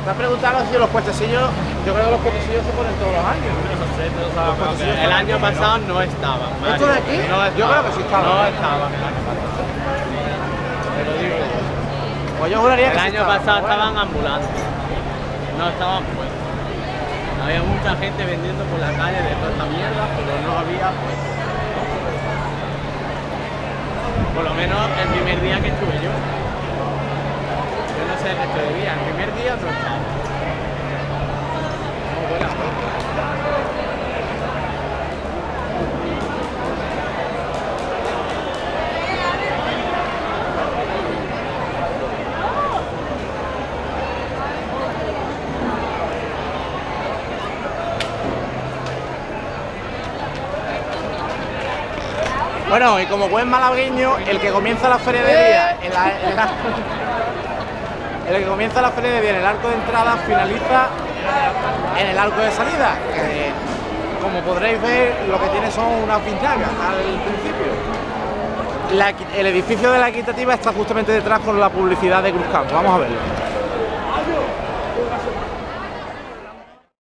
Me has preguntado si los puestecillos, yo creo que los puestecillos se ponen todos los años. El año pasado no estaban. ¿Esto de aquí? No estaban. Yo creo que sí estaban. No estaban el año pasado. Te lo digo. Pues yo juraría que El sí año estaban, pasado pero bueno. estaban ambulantes. No estaban puestos. Había mucha gente vendiendo por la calle de toda esta mierda, pero no había puestos. Por lo menos el primer día que estuve yo. Yo no sé el resto de días. El primer día no estaba. Muy buena. Bueno, y como buen malagueño, el que comienza la feria de día el que comienza la feria de día en el arco de entrada finaliza en el arco de salida, que como podréis ver lo que tiene son unas pinchangas al principio. El edificio de la Equitativa está justamente detrás con la publicidad de Cruzcampo. Vamos a verlo.